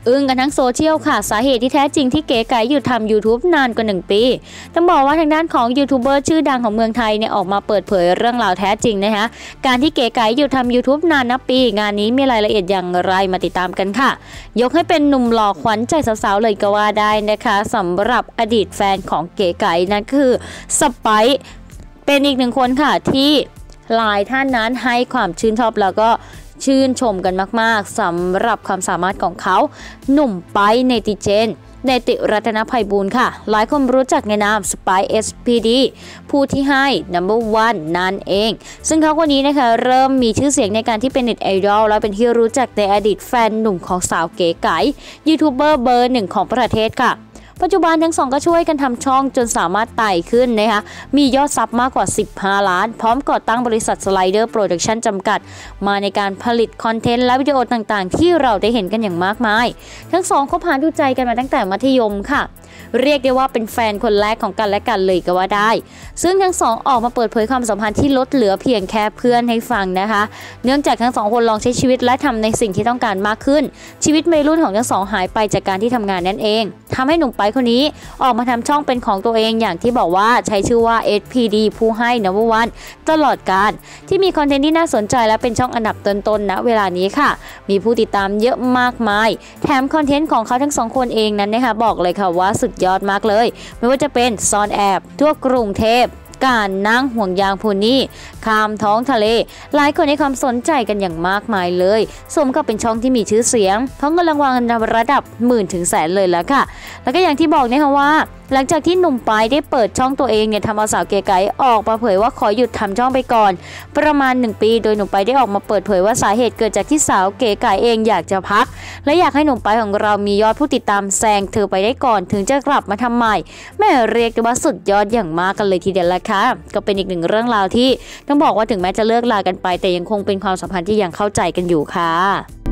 อึ้งกันทั้งโซเชียลค่ะสาเหตุที่แท้จริงที่เก๋ไก๋หยุดทำ YouTube นานกว่า1 ปีต้องบอกว่าทางด้านของยูทูบเบอร์ชื่อดังของเมืองไทยเนี่ยออกมาเปิดเผยเรื่องราวแท้จริงนะคะการที่เก๋ไก๋หยุดทำ YouTube นานนับปีงานนี้มีรายละเอียดอย่างไรมาติดตามกันค่ะยกให้เป็นหนุ่มหล่อขวัญใจสาวๆเลยก็ว่าได้นะคะสำหรับอดีตแฟนของเก๋ไก๋นั่นคือสไปซ์เป็นอีก1 คนค่ะที่หลายท่านนั้นให้ความชื่นชอบแล้วก็ชื่นชมกันมากๆสำหรับความสามารถของเขาหนุ่มไปเนติเจนเนติรัตนไพบูลย์ค่ะหลายคนรู้จักในนามสไปซ์ SPD ผู้ที่ให้ number one นั่นเองซึ่งเขาคนนี้นะคะเริ่มมีชื่อเสียงในการที่เป็นเน็ตไอดอลและเป็นที่รู้จักในอดีตแฟนหนุ่มของสาวเก๋ไก๋ยูทูบเบอร์เบอร์1ของประเทศค่ะปัจจุบันทั้ง2ก็ช่วยกันทำช่องจนสามารถไต่ขึ้นนะคะมียอดซับมากกว่า15 ล้านพร้อมก่อตั้งบริษัทสไลเดอร์โปรดักชั่นจำกัดมาในการผลิตคอนเทนต์และวิดีโอต่างๆที่เราได้เห็นกันอย่างมากมายทั้ง2คบหาดูใจกันมาตั้งแต่มัธยมค่ะเรียกได้ว่าเป็นแฟนคนแรกของกันและกันเลยก็ว่าได้ซึ่งทั้ง2ออกมาเปิดเผยความสัมพันธ์ที่ลดเหลือเพียงแค่เพื่อนให้ฟังนะคะเนื่องจากทั้ง2คนลองใช้ชีวิตและทำในสิ่งที่ต้องการมากขึ้นชีวิตวัยรุ่นของทั้ง2หายไปจากการที่ทำงานนั่นเองทำให้หนุ่มไปคนนี้ออกมาทำช่องเป็นของตัวเองอย่างที่บอกว่าใช้ชื่อว่า SPD ผู้ให้ number one ตลอดการที่มีคอนเทนต์ที่น่าสนใจและเป็นช่องอันดับต้นๆณเวลานี้ค่ะมีผู้ติดตามเยอะมากมายแถมคอนเทนต์ของเขาทั้ง2คนเองนั้นนะคะบอกเลยค่ะว่าสุดยอดมากเลยไม่ว่าจะเป็นซ่อนแอบทั่วกรุงเทพการนั่งห่วงยางพูนี่ข้ามท้องทะเลหลายคนให้ความสนใจกันอย่างมากมายเลยสมกับเป็นช่องที่มีชื่อเสียงเพราะเงินรางวัลระดับหมื่นถึงแสนเลยแล้วค่ะแล้วก็อย่างที่บอกนะคะว่าหลังจากที่หนุ่มไปได้เปิดช่องตัวเองเนี่ยทำเอาสาวเก๋ไก๋ออกมาเผยว่าขอหยุดทำช่องไปก่อนประมาณ1 ปีโดยหนุ่มไปได้ออกมาเปิดเผยว่าสาเหตุเกิดจากที่สาวเก๋ไก๋เองอยากจะพักและอยากให้หนุ่มไปของเรามียอดผู้ติดตามแซงเธอไปได้ก่อนถึงจะกลับมาทำใหม่แม่เรียกได้ว่าสุดยอดอย่างมากกันเลยทีเดียวละค่ะก็เป็นอีก1 เรื่องราวที่ต้องบอกว่าถึงแม้จะเลิกลากันไปแต่ยังคงเป็นความสัมพันธ์ที่ยังเข้าใจกันอยู่ค่ะ